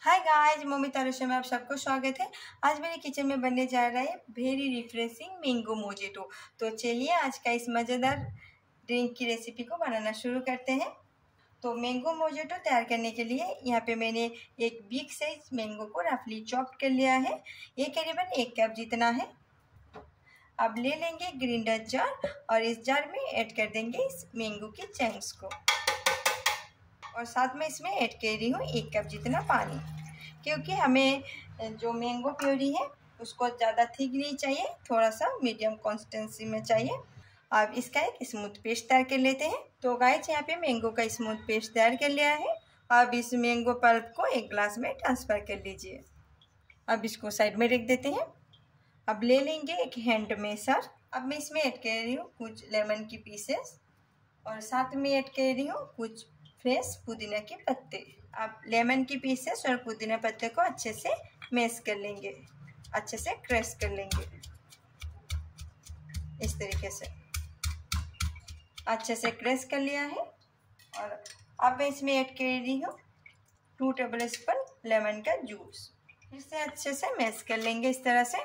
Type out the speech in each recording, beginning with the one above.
Hi guys, mummy तारुष्य में आप सबको स्वागत है। आज मेरे किचन में बनने जा रहा है वेरी रिफ्रेशिंग मैंगो मोजिटो। तो चलिए आज का इस मज़ेदार ड्रिंक की रेसिपी को बनाना शुरू करते हैं। तो मैंगो मोजिटो तैयार करने के लिए यहाँ पे मैंने एक बिग साइज मैंगो को रफली चॉप कर लिया है। ये करीबन 1 कप जितना है। अब ले लेंगे ग्राइंडर जार और इस जार में ऐड कर देंगे इस मैंगो के चंक्स को, और साथ में इसमें ऐड कर रही हूँ 1 कप जितना पानी, क्योंकि हमें जो मैंगो प्योरी है उसको ज़्यादा थिक नहीं चाहिए, थोड़ा सा मीडियम कंसिस्टेंसी में चाहिए। अब इसका एक स्मूथ पेस्ट तैयार कर लेते हैं। तो गाइस यहाँ पे मैंगो का स्मूथ पेस्ट तैयार कर लिया है। अब इस मैंगो पल्प को एक ग्लास में ट्रांसफ़र कर लीजिए। अब इसको साइड में रख देते हैं। अब ले लेंगे एक हैंड मैशर। अब मैं इसमें ऐड कर रही हूँ कुछ लेमन की पीसेस, और साथ में ऐड कर रही हूँ कुछ फ्रेश पुदीना के पत्ते। अब लेमन की पीसेस और पुदीना पत्ते को अच्छे से मैश कर लेंगे, अच्छे से क्रश कर लेंगे। इस तरीके से अच्छे से क्रश कर लिया है। और अब मैं इसमें ऐड कर रही हूँ 2 टेबल स्पून लेमन का जूस। फिर से अच्छे से मैश कर लेंगे इस तरह से।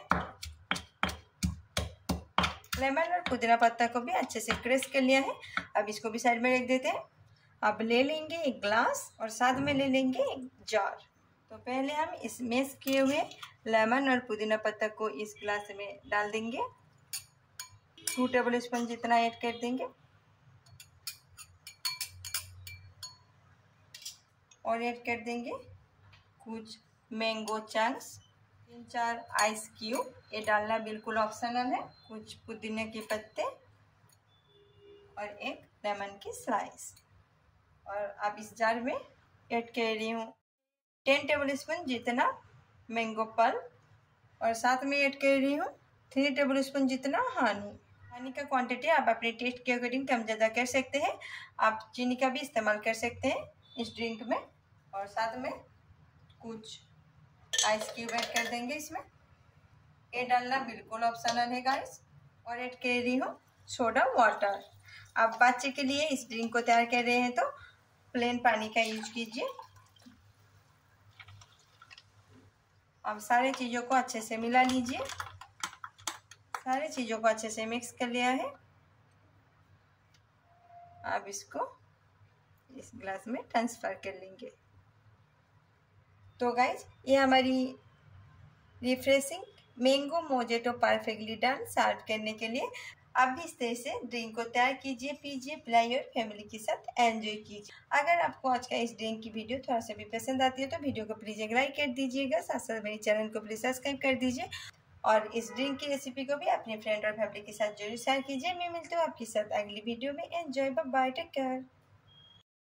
लेमन और पुदीना पत्ता को भी अच्छे से क्रश कर लिया है। अब इसको भी साइड में रख देते हैं। अब ले लेंगे एक ग्लास और साथ में ले लेंगे एक जार। तो पहले हम इस मैश किए हुए लेमन और पुदीना पत्ता को इस ग्लास में डाल देंगे। 2 टेबल स्पून जितना ऐड कर देंगे, और ऐड कर देंगे कुछ मैंगो चंक्स, 3-4 आइस क्यूब। ये डालना बिल्कुल ऑप्शनल है। कुछ पुदीने के पत्ते और एक लेमन की स्लाइस। और अब इस जार में ऐड कर रही हूँ 10 टेबल स्पून जितना मैंगो पल्प, और साथ में ऐड कर रही हूँ 3 टेबल स्पून जितना हनी का क्वांटिटी आप अपने टेस्ट के अकॉर्डिंग कम ज़्यादा कर सकते हैं। आप चीनी का भी इस्तेमाल कर सकते हैं इस ड्रिंक में। और साथ में कुछ आइस क्यूब ऐड कर देंगे इसमें। ये डालना बिल्कुल ऑप्शनल है गाइस। और ऐड कर रही हूँ सोडा वाटर। आप बच्चे के लिए इस ड्रिंक को तैयार कर रहे हैं तो प्लेन पानी का यूज कीजिए। अब सारी चीज़ों को अच्छे से मिला लीजिए। सारी चीज़ों को अच्छे से मिक्स कर लिया है। अब इसको इस ग्लास में ट्रांसफ़र कर लेंगे। तो गाइज ये हमारी refreshing mango mojito perfectly done serve करने के लिए। आप भी इस तरह से ड्रिंक को तैयार कीजिए, पीजिए, पिलाइए और फैमिली के साथ एंजॉय कीजिए। अगर आपको आज का इस ड्रिंक की वीडियो थोड़ा सा भी पसंद आती है तो वीडियो को प्लीज़ एक लाइक कर दीजिएगा। साथ साथ मेरे चैनल को प्लीज़ सब्सक्राइब कर दीजिए, और इस ड्रिंक की रेसिपी को भी अपने फ्रेंड और फैमिली के साथ जरूर शेयर कीजिए। मैं मिलती हूँ आपके साथ अगली वीडियो में। Enjoy, bye bye, take care.